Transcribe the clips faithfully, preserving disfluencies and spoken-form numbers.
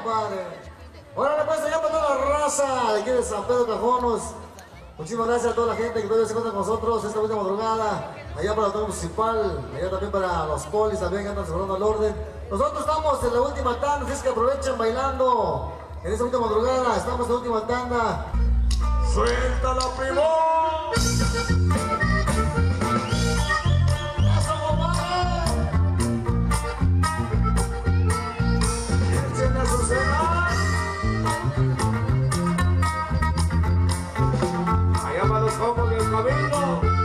compadre. Órale, pues, allá para toda la raza de aquí de San Pedro Cajonos. Muchísimas gracias a toda la gente que todavía se encuentra con nosotros esta última madrugada. Allá para el autor municipal, allá también para los polis también que andan celebrando el orden. Nosotros estamos en la última tanda, así es que aprovechen bailando. En esta última madrugada estamos en la última tanda. ¡Suelta la primor! ¡Eso, compadre! ¡Echen a su cena! Allá para los comos del camino.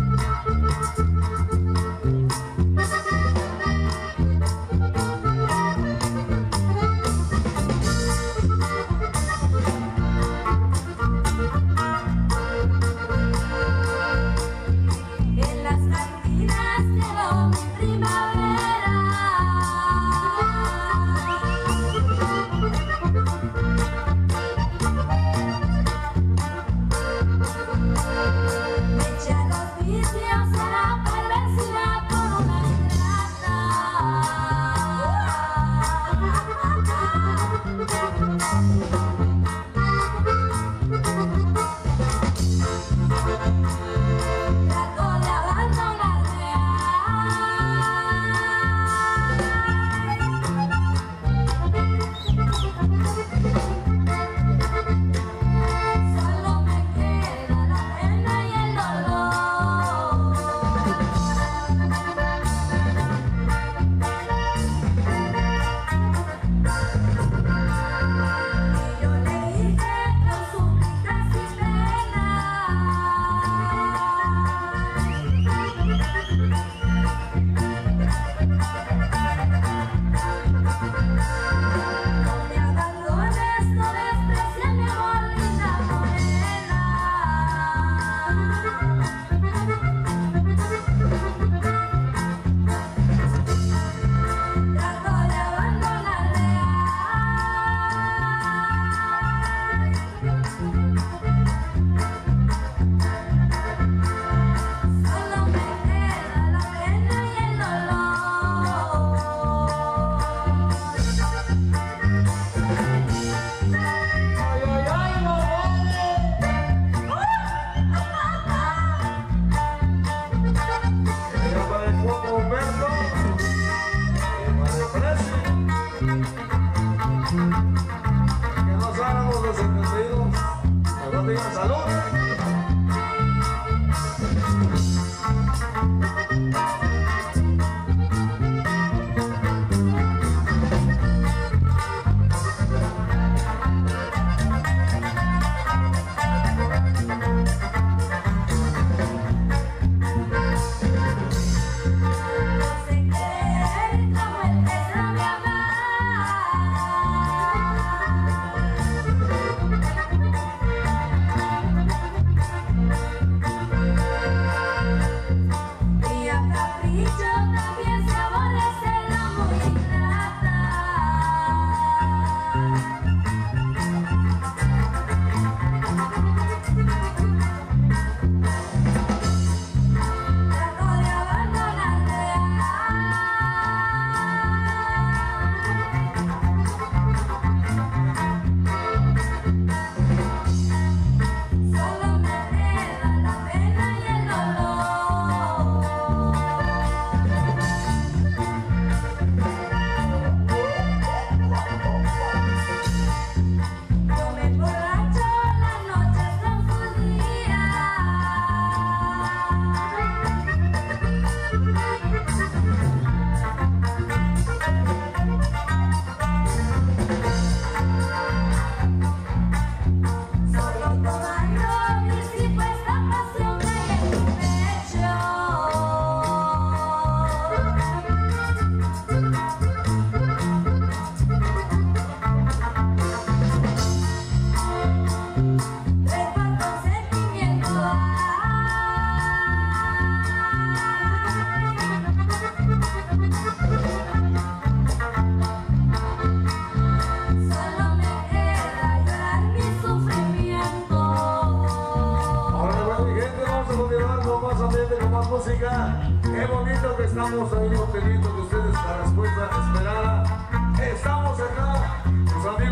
Qué bonito que estamos ahí obteniendo de ustedes la respuesta esperada. Estamos acá, tus amigos.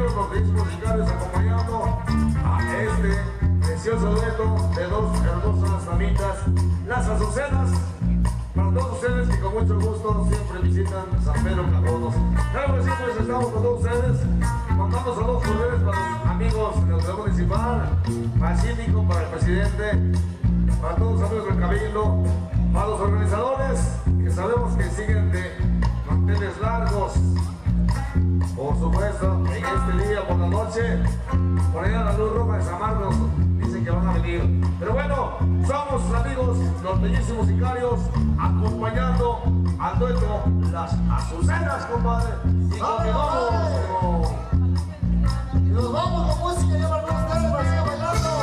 musicales acompañando a este precioso dueto de dos hermosas damitas, las Azucenas. Para todos ustedes que con mucho gusto siempre visitan San Pedro Cajonos. Claro que sí, pues estamos con todos ustedes, mandando saludos cordiales para los amigos de la autoridad municipal, para el síndico, para el presidente, para todos los amigos del cabildo, para los organizadores, que sabemos que siguen de manteles largos, por supuesto, en este día por la noche, por allá la luz roja de San Marcos, dicen que van a venir. Pero bueno, somos amigos, los bellísimos sicarios, acompañando al dueto Las Azucenas, compadre. Y continuamos. Y nos vamos con música, ya para ustedes, para seguir bailando.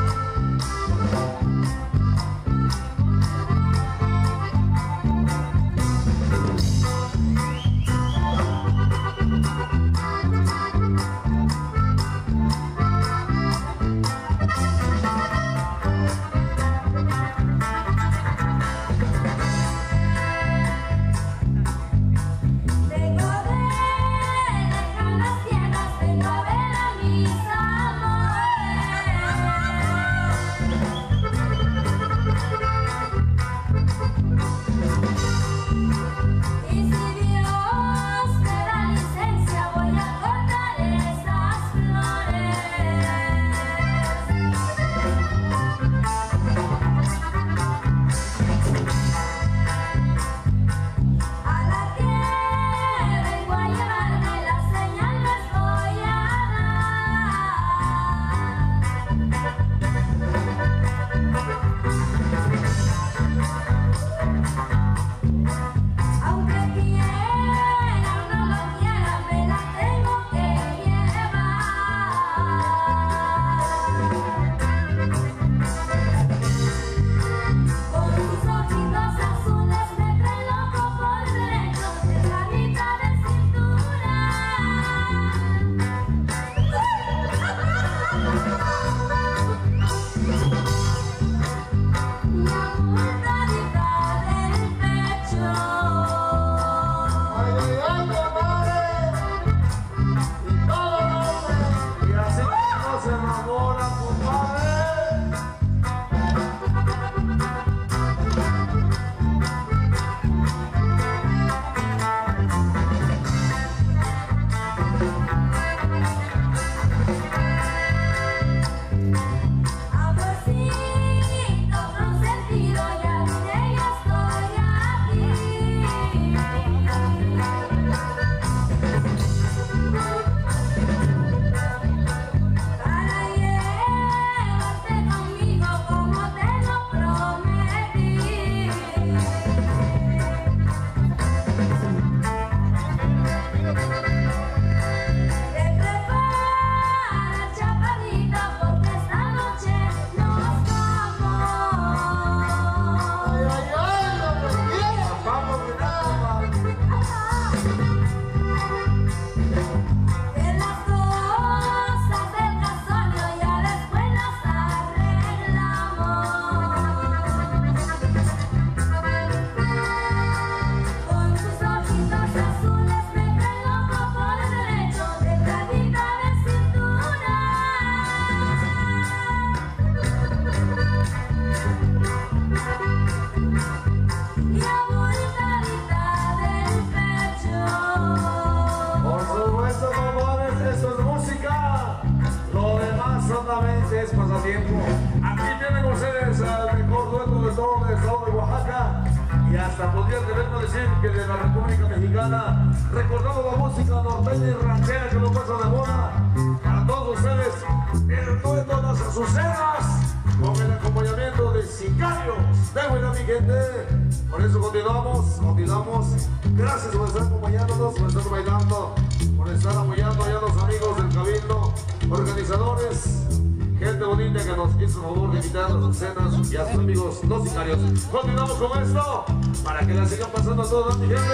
Es pasatiempo. Aquí tienen ustedes al mejor dueto de todo el estado de Oaxaca y hasta podría tenernos decir que de la República Mexicana, recordando la música norteña y ranchera que lo pasa de moda. Para todos ustedes, el dueto Las Azucenas con el acompañamiento de Sicarios. De buena mi gente. Por eso continuamos, continuamos. Gracias por estar acompañándonos, por estar bailando, por estar apoyando a los amigos del Cabildo, organizadores. Gente bonita que nos hizo el favor de invitar a las escenas y a sus amigos los sicarios. Continuamos con esto para que la sigan pasando a toda mi gente.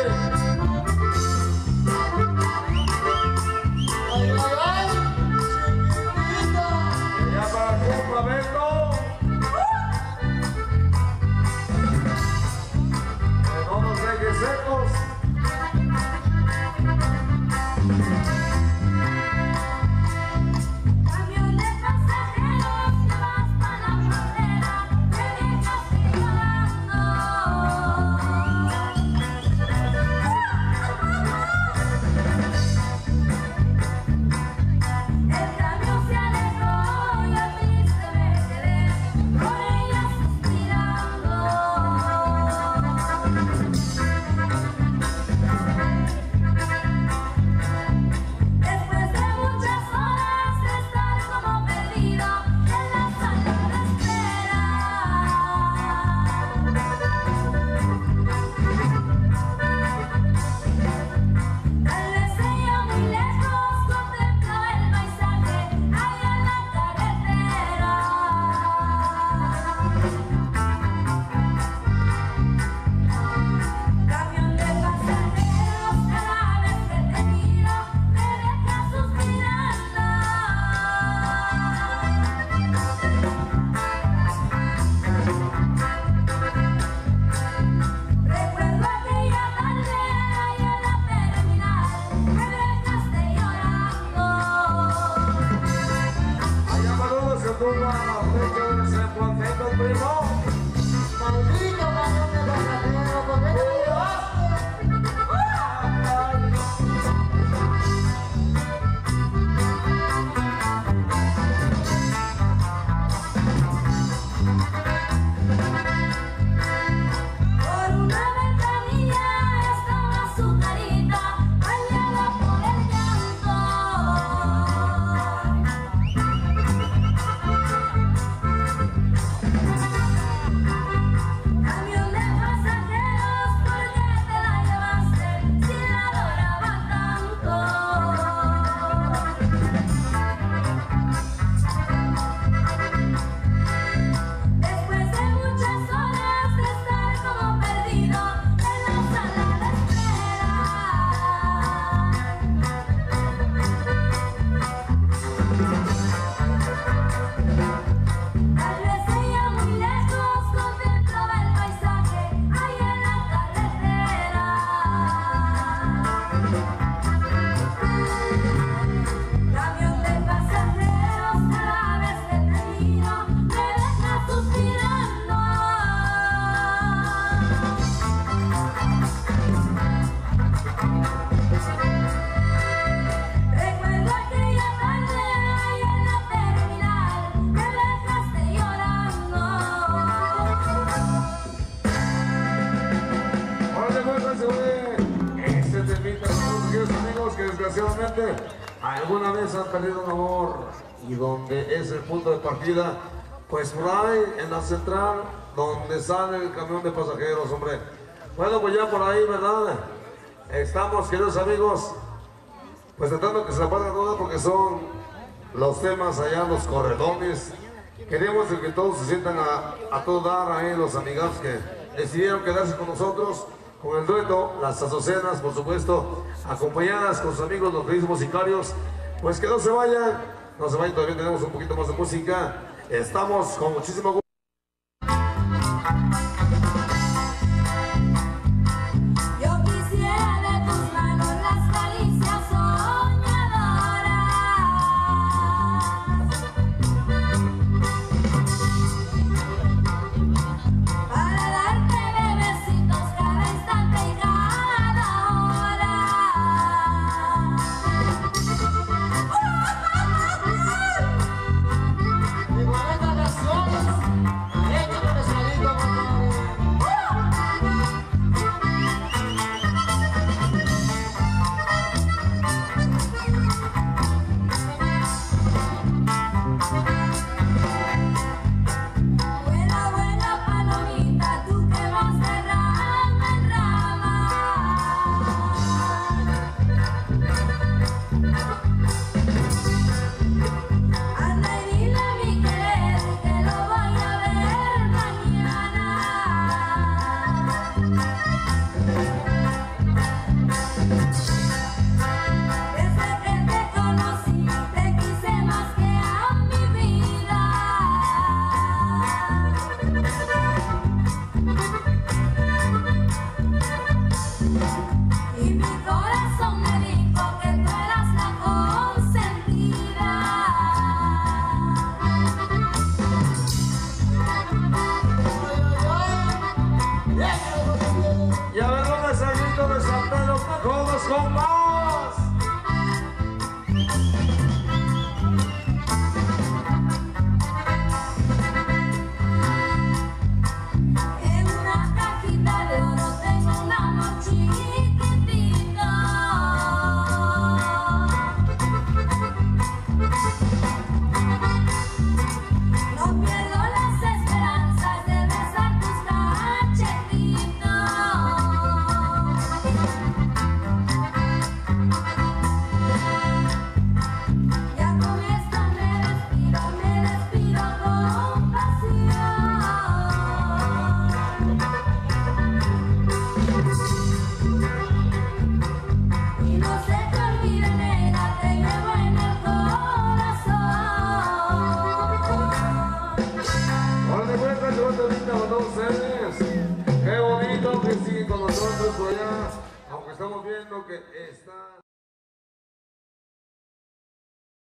¡Ay, ay, ay! Ya para el complemento. Que no nos deje secos. alguna vez han perdido un amor y donde es el punto de partida, pues por ahí en la central donde sale el camión de pasajeros, hombre. Bueno, pues ya por ahí, ¿verdad? Estamos, queridos amigos, pues tratando que se la pasen todas porque son los temas allá, los corredones. Queremos que todos se sientan a, a todo dar ahí, los amigos que decidieron quedarse con nosotros, con el dueto, las azucenas, por supuesto, acompañadas con sus amigos, los ritmos musicarios. Pues que no se vayan, no se vayan, todavía tenemos un poquito más de música. Estamos con muchísimo gusto. Y a ver, ¿dónde es el grito de San Pedro? ¡Todos con más! En una cajita de oro tengo un amor chiquitito. No pierdo las esperanzas de besar tus cachetitos. Ya con esto me despido, me despido con pasión. Y no se te olvide, nena, te llevo en el corazón. Órale, pues, está llevando ahorita con todos ustedes. Qué bonito que siguen con nosotros por allá, aunque estamos viendo que está...